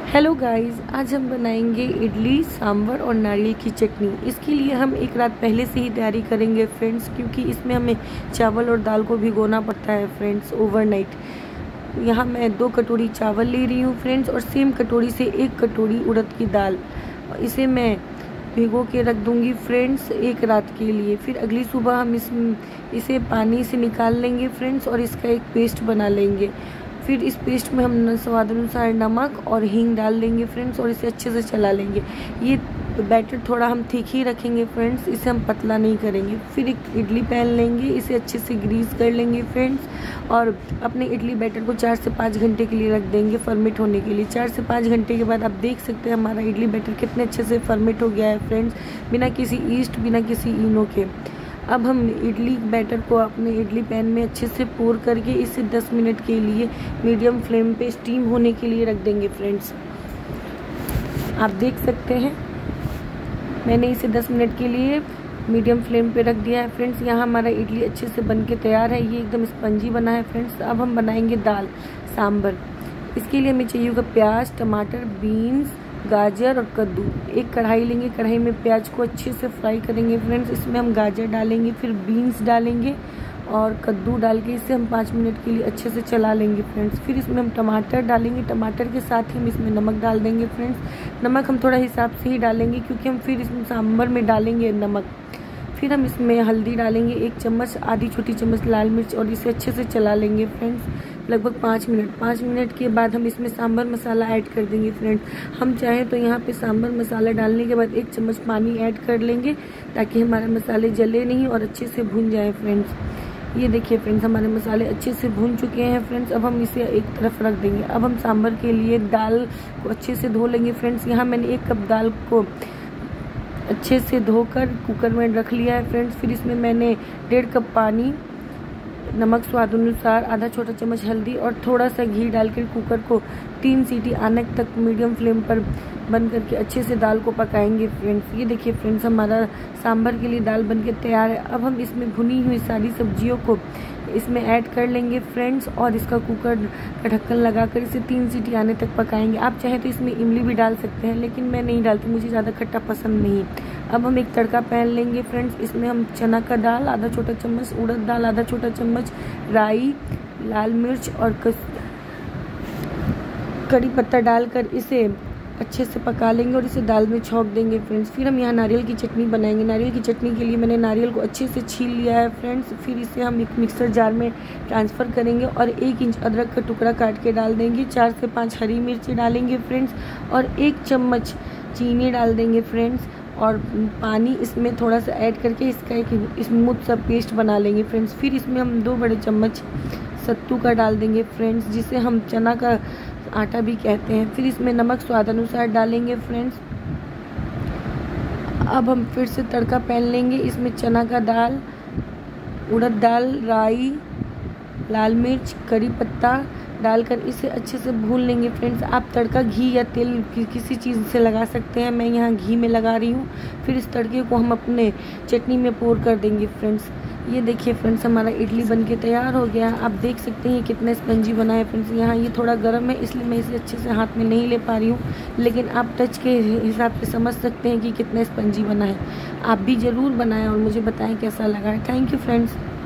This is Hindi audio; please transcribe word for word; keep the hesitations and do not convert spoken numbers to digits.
हेलो गाइस, आज हम बनाएंगे इडली सांभर और नारियल की चटनी। इसके लिए हम एक रात पहले से ही तैयारी करेंगे फ्रेंड्स, क्योंकि इसमें हमें चावल और दाल को भिगोना पड़ता है फ्रेंड्स ओवरनाइट। यहाँ मैं दो कटोरी चावल ले रही हूँ फ्रेंड्स, और सेम कटोरी से एक कटोरी उड़द की दाल। इसे मैं भिगो के रख दूँगी फ्रेंड्स एक रात के लिए। फिर अगली सुबह हम इस इसे पानी से निकाल लेंगे फ्रेंड्स, और इसका एक पेस्ट बना लेंगे। फिर इस पेस्ट में हम स्वाद अनुसार नमक और हींग डाल देंगे फ्रेंड्स, और इसे अच्छे से चला लेंगे। ये बैटर थोड़ा हम ठीक ही रखेंगे फ्रेंड्स, इसे हम पतला नहीं करेंगे। फिर एक इडली पैन लेंगे, इसे अच्छे से ग्रीस कर लेंगे फ्रेंड्स, और अपने इडली बैटर को चार से पाँच घंटे के लिए रख देंगे फर्मेट होने के लिए। चार से पाँच घंटे के बाद आप देख सकते हैं हमारा इडली बैटर कितने अच्छे से फर्मेट हो गया है फ्रेंड्स, बिना किसी ईस्ट बिना किसी इनो के। अब हम इडली बैटर को अपने इडली पैन में अच्छे से पोर करके इसे दस मिनट के लिए मीडियम फ्लेम पे स्टीम होने के लिए रख देंगे फ्रेंड्स। आप देख सकते हैं मैंने इसे दस मिनट के लिए मीडियम फ्लेम पे रख दिया है फ्रेंड्स। यहाँ हमारा इडली अच्छे से बन के तैयार है, ये एकदम स्पंजी बना है फ्रेंड्स। अब हम बनाएंगे दाल सांभर। इसके लिए हमें चाहिए होगा प्याज, टमाटर, बीन्स, गाजर और कद्दू। एक कढ़ाई लेंगे, कढ़ाई में प्याज को अच्छे से फ्राई करेंगे फ्रेंड्स। इसमें हम गाजर डालेंगे, फिर बीन्स डालेंगे और कद्दू डाल के इसे हम पाँच मिनट के लिए अच्छे से चला लेंगे फ्रेंड्स। फिर इसमें हम टमाटर डालेंगे, टमाटर के साथ ही हम इसमें नमक डाल देंगे फ्रेंड्स। नमक हम थोड़ा हिसाब से ही डालेंगे, क्योंकि हम फिर इसमें सांभर में डालेंगे नमक। फिर हम इसमें हल्दी डालेंगे एक चम्मच, आधी छोटी चम्मच लाल मिर्च, और इसे अच्छे से चला लेंगे फ्रेंड्स लगभग पाँच मिनट। पाँच मिनट के बाद हम इसमें सांभर मसाला ऐड कर देंगे फ्रेंड्स। हम चाहें तो यहाँ पे सांभर मसाला डालने के बाद एक चम्मच पानी ऐड कर लेंगे, ताकि हमारे मसाले जले नहीं और अच्छे से भुन जाए फ्रेंड्स। ये देखिए फ्रेंड्स, हमारे मसाले अच्छे से भुन चुके हैं फ्रेंड्स। अब हम इसे एक तरफ रख देंगे। अब हम सांभर के लिए दाल को अच्छे से धो लेंगे फ्रेंड्स। यहाँ मैंने एक कप दाल को अच्छे से धोकर कुकर में रख लिया है फ्रेंड्स। फिर इसमें मैंने डेढ़ कप पानी, नमक स्वाद अनुसार, आधा छोटा चम्मच हल्दी और थोड़ा सा घी डालकर कुकर को तीन सीटी आने तक मीडियम फ्लेम पर बंद करके अच्छे से दाल को पकाएंगे फ्रेंड्स। ये देखिए फ्रेंड्स, हमारा सांभर के लिए दाल बनके तैयार है। अब हम इसमें भुनी हुई सारी सब्जियों को इसमें ऐड कर लेंगे फ्रेंड्स, और इसका कुकर का ढक्कन लगाकर इसे तीन सीटी आने तक पकाएंगे। आप चाहे तो इसमें इमली भी डाल सकते हैं, लेकिन मैं नहीं डालती, मुझे ज़्यादा खट्टा पसंद नहीं। अब हम एक तड़का पैन लेंगे फ्रेंड्स। इसमें हम चना का दाल आधा छोटा चम्मच, उड़द दाल आधा छोटा चम्मच, राई, लाल मिर्च और कड़ी पत्ता डालकर इसे अच्छे से पका लेंगे और इसे दाल में छौंक देंगे फ्रेंड्स। फिर हम यहाँ नारियल की चटनी बनाएंगे। नारियल की चटनी के लिए मैंने नारियल को अच्छे से छील लिया है फ्रेंड्स। फिर इसे हम एक मिक्सर जार में ट्रांसफ़र करेंगे और एक इंच अदरक का टुकड़ा काट के डाल देंगे। चार से पाँच हरी मिर्ची डालेंगे फ्रेंड्स, और एक चम्मच चीनी डाल देंगे फ्रेंड्स, और पानी इसमें थोड़ा सा ऐड करके इसका एक स्मूथ सा पेस्ट बना लेंगे फ्रेंड्स। फिर इसमें हम दो बड़े चम्मच सत्तू का डाल देंगे फ्रेंड्स, जिसे हम चना का आटा भी कहते हैं। फिर इसमें नमक स्वाद अनुसार डालेंगे फ्रेंड्स। अब हम फिर से तड़का पैन लेंगे। इसमें चना का दाल, उड़द दाल, राई, लाल मिर्च, करी पत्ता डालकर इसे अच्छे से भून लेंगे फ्रेंड्स। आप तड़का घी या तेल कि, किसी चीज़ से लगा सकते हैं, मैं यहाँ घी में लगा रही हूँ। फिर इस तड़के को हम अपने चटनी में पोर कर देंगे फ्रेंड्स। ये देखिए फ्रेंड्स, हमारा इडली बनके तैयार हो गया। आप देख सकते हैं कितना स्पंजी बना है फ्रेंड्स। यहाँ ये थोड़ा गर्म है, इसलिए मैं इसे अच्छे से हाथ में नहीं ले पा रही हूँ, लेकिन आप टच के हिसाब से समझ सकते हैं कि कितना स्पंजी बना है। आप भी ज़रूर बनाएं और मुझे बताएं कैसा लगा है। Thank you friends.